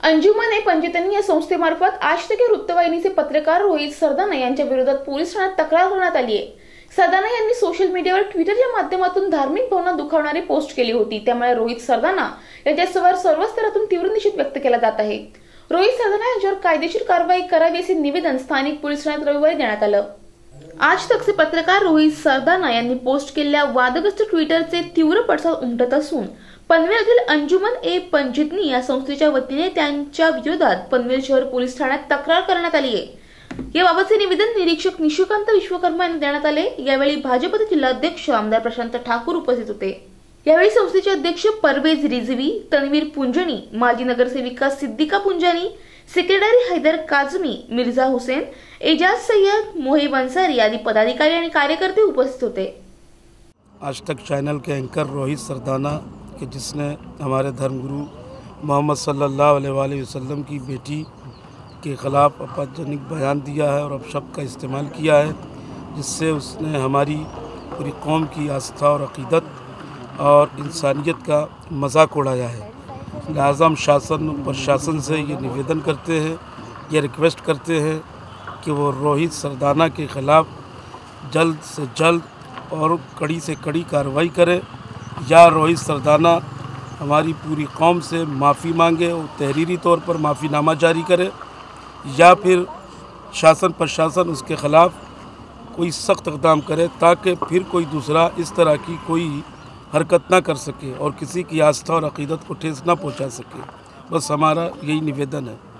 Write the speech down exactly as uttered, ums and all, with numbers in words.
अंजुमन ए पंचतनी या संस्थेमार्फत आजतक वृत्तवाहिनीचे पत्रकार रोहित सरदाना यांच्या विरोधात पोलीस ठाण्यात तक्रार करण्यात आली आहे। सरदाना यांनी सोशल मीडियावर ट्विटरच्या माध्यमातून धार्मिक भावना दुखावणारी पोस्ट केली होती, त्यामुळे रोहित सरदाना यांच्यासह सर्व स्तरातून तीव्र निषेध व्यक्त केला जात आहे। रोहित सरदाना यांच्यावर कायदेशीर कारवाई करावी असे निवेदन स्थानिक पोलीस ठाण्यात रविवारी देण्यात आलं। आजतकचे पत्रकार रोहित सरदाना यांनी पोस्ट केलेल्या वादग्रस्त ट्विटरचे तीव्र पडसाद उमटत असून पनवेलतील अंजुमन ए पंचतनी या संस्थेच्या वतीने त्यांच्या विरोधात पनवेल शहर पोलीस ठाण्यात तक्रार करण्यात आली आहे। याबाबतचे निवेदन निरीक्षक निशिकांत विश्वकर्मा यांना देण्यात आले। यावेळी भाजपचे जिल्हाध्यक्ष आमदार प्रशांत ठाकूर उपस्थित होते। यावेळी संस्थेचे अध्यक्ष परवेज रिझवी, तन्वीर पुंजनी, माजी नगरसेविका सिद्दीका पुंजानी, सेक्रेटरी हैदर काझमी, मिर्झा हुसेन, एजाज सय्यद, मोहिब अंसारी आदि पदाधिकारी आणि कार्यकर्ते उपस्थित होते। आज तक चैनल के एंकर रोहित सरदाना कि जिसने हमारे धर्मगुरु मोहम्मद सल्लल्लाहु अलैहि वसल्लम की बेटी के ख़िलाफ़ आपत्तिजनक बयान दिया है और अपशब्द का इस्तेमाल किया है, जिससे उसने हमारी पूरी कौम की आस्था और अक़ीदत और इंसानियत का मजाक उड़ाया है। लिहाजा हम शासन प्रशासन से ये निवेदन करते हैं, ये रिक्वेस्ट करते हैं कि वो रोहित सरदाना के ख़िलाफ़ जल्द से जल्द और कड़ी से कड़ी कार्रवाई करे, या रोहित सरदाना हमारी पूरी कौम से माफ़ी मांगे और तहरीरी तौर पर माफ़ीनामा जारी करे, या फिर शासन प्रशासन उसके ख़िलाफ़ कोई सख्त इक़दाम करे ताकि फिर कोई दूसरा इस तरह की कोई हरकत ना कर सके और किसी की आस्था और अक़ीदत को ठेस ना पहुंचा सके। बस हमारा यही निवेदन है।